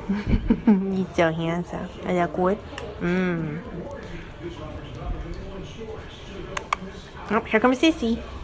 He's so handsome. Is that good? Oh, here comes Sissy.